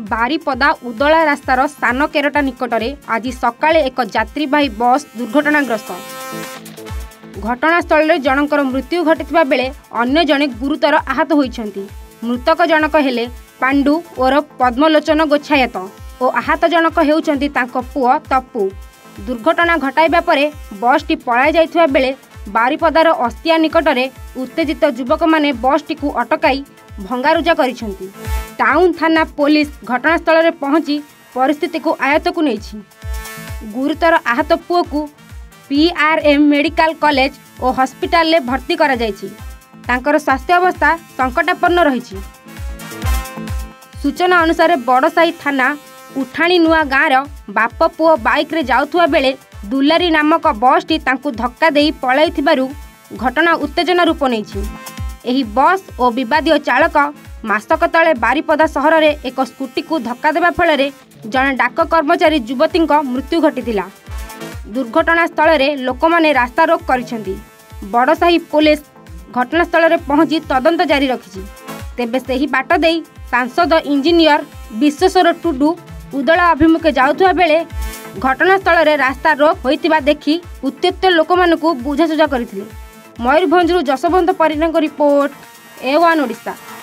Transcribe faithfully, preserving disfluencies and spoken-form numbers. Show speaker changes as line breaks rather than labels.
बारिपदा उदला रास्तार सान केरटा निकटरे आज सकाळे एक यात्रीवाही बस दुर्घटनाग्रस्त। घटनास्थल में जनकर मृत्यु घटी बेले अन्य जने गुरुतर आहत होइछन्ति। मृतक जनक हेले पांडु और पद्मलोचन गोछायत और आहत जनक हेउछन्ति तांको पुओ तप्पू। दुर्घटना घटाइबा परे बसटी पळाइ जाइथिबा बेले बारिपदार अस्तिया निकटरे उत्तेजित युवक माने बसटी को अटकाई भंगारुजा करिसेंति। टाउन थाना पुलिस घटनास्थल में पहुंची परिस्थिति को आयत्त को नहीं। गुरुतर आहत पुओ को पीआरएम मेडिकल कॉलेज और हॉस्पिटल में भर्ती करा जायछि। तांकर स्वास्थ्य अवस्था संकटापन्न रही। सूचना अनुसार बड़साही थाना उठाणी नुआ गाँव बाप पुओ बाइक रे जाउथुवा बेले दुलारी नामक बसटी तांकु धक्का देई पळाइथिबारु घटना उत्तेजना रूप नेछि। एही बस और विवादीय चालक मासक तले बारिपदा सहर में एक स्कूटी को धक्का देवा फल जड़े डाक कर्मचारी युवती मृत्यु घटी। दुर्घटना स्थल में लोक मैंने रास्ता रोक करिसेंति। बड़साही पुलिस घटनास्थल में पहुंची तदंत जारी रखी। तेबे सही बाट देई सांसद इंजीनियर विश्वेश्वर टुडू उदला अभिमुखे जाउथुवा बेले घटनास्थल में रास्ता रोक होइतिबा देखि उत्त्यक्त लोक मानकु बुझासुझा करथिले। मयूरभंजरू जसवंत परिणाम रिपोर्ट ए वन ओडिशा।